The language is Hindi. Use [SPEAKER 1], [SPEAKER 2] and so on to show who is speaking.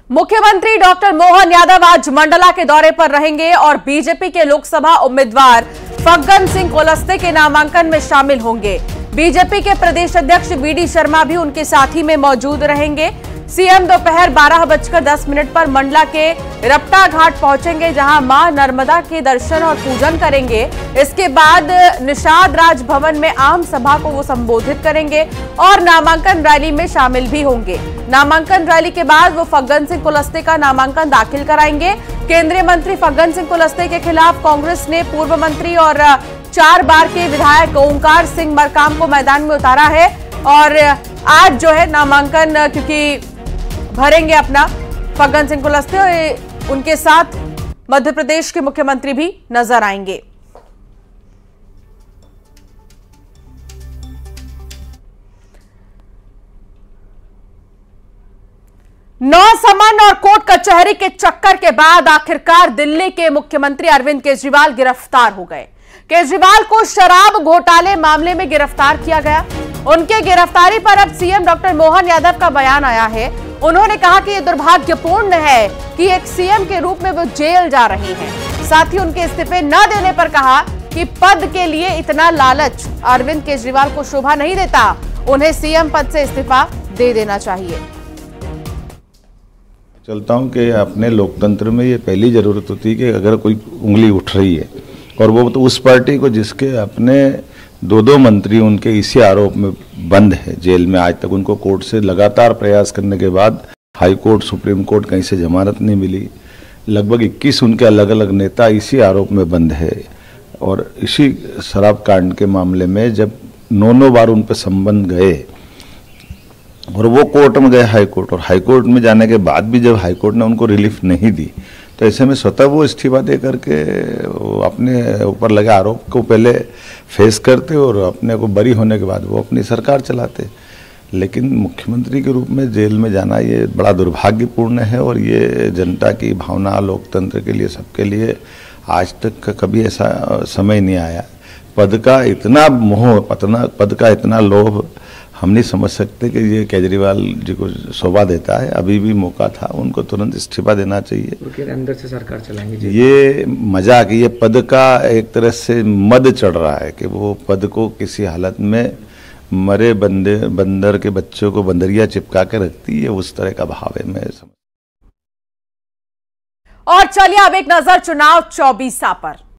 [SPEAKER 1] मुख्यमंत्री डॉक्टर मोहन यादव आज मंडला के दौरे पर रहेंगे और बीजेपी के लोकसभा उम्मीदवार फग्गन सिंह कुलस्ते के नामांकन में शामिल होंगे। बीजेपी के प्रदेश अध्यक्ष वीडी शर्मा भी उनके साथ ही में मौजूद रहेंगे। सीएम दोपहर 12:10 पर मंडला के रपटा घाट पहुंचेंगे, जहां मां नर्मदा के दर्शन और पूजन करेंगे। इसके बाद निषाद राज भवन में आम सभा को वो संबोधित करेंगे और नामांकन रैली में शामिल भी होंगे। नामांकन रैली के बाद वो फग्गन सिंह कुलस्ते का नामांकन दाखिल कराएंगे। केंद्रीय मंत्री फग्गन सिंह कुलस्ते के खिलाफ कांग्रेस ने पूर्व मंत्री और 4 बार के विधायक ओंकार सिंह मरकाम को मैदान में उतारा है और आज जो है नामांकन क्योंकि भरेंगे अपना फग्गन सिंह कुलस्ते और उनके साथ मध्य प्रदेश के मुख्यमंत्री भी नजर आएंगे। नौसमन और कोर्ट कचहरी के चक्कर के बाद आखिरकार दिल्ली के मुख्यमंत्री अरविंद केजरीवाल गिरफ्तार हो गए। केजरीवाल को शराब घोटाले मामले में गिरफ्तार किया गया। उनके गिरफ्तारी पर अब सीएम डॉक्टर मोहन यादव का बयान आया है। उन्होंने कहा कि यह दुर्भाग्यपूर्ण है कि एक सीएम के रूप में वो जेल जा रहे हैं। साथ ही उनके इस्तीफे न देने पर कहा कि पद के लिए इतना लालच अरविंद केजरीवाल को शोभा नहीं देता, उन्हें सीएम पद से इस्तीफा दे देना चाहिए।
[SPEAKER 2] चलता हूं कि अपने लोकतंत्र में ये पहली जरूरत होती है कि अगर कोई उंगली उठ रही है और वो तो उस पार्टी को जिसके अपने 2 मंत्री उनके इसी आरोप में बंद है जेल में, आज तक उनको कोर्ट से लगातार प्रयास करने के बाद हाई कोर्ट सुप्रीम कोर्ट कहीं से जमानत नहीं मिली। लगभग 21 उनके अलग अलग नेता इसी आरोप में बंद है और इसी शराब कांड के मामले में जब 9 बार उन पर संबंध गए और वो कोर्ट में गए हाई कोर्ट, और हाई कोर्ट में जाने के बाद भी जब हाई कोर्ट ने उनको रिलीफ नहीं दी तो ऐसे में स्वतः वो इस्तीफा दे करके अपने ऊपर लगे आरोप को पहले फेस करते और अपने को बरी होने के बाद वो अपनी सरकार चलाते। लेकिन मुख्यमंत्री के रूप में जेल में जाना ये बड़ा दुर्भाग्यपूर्ण है और ये जनता की भावना, लोकतंत्र के लिए, सबके लिए आज तक कभी ऐसा समय नहीं आया। पद का इतना मोह, पद का इतना लोभ हम नहीं समझ सकते कि ये केजरीवाल जी को शोभा देता है। अभी भी मौका था, उनको तुरंत इस्तीफा देना चाहिए।
[SPEAKER 3] अंदर से सरकार चलाएंगे।
[SPEAKER 2] ये मजाक, ये पद का एक तरह से मद चढ़ रहा है कि वो पद को किसी हालत में मरे बंदर के बच्चों को बंदरिया चिपका के रखती है, उस तरह का भाव है। मैं समझ।
[SPEAKER 1] और चलिए अब एक नजर चुनाव 24 पर।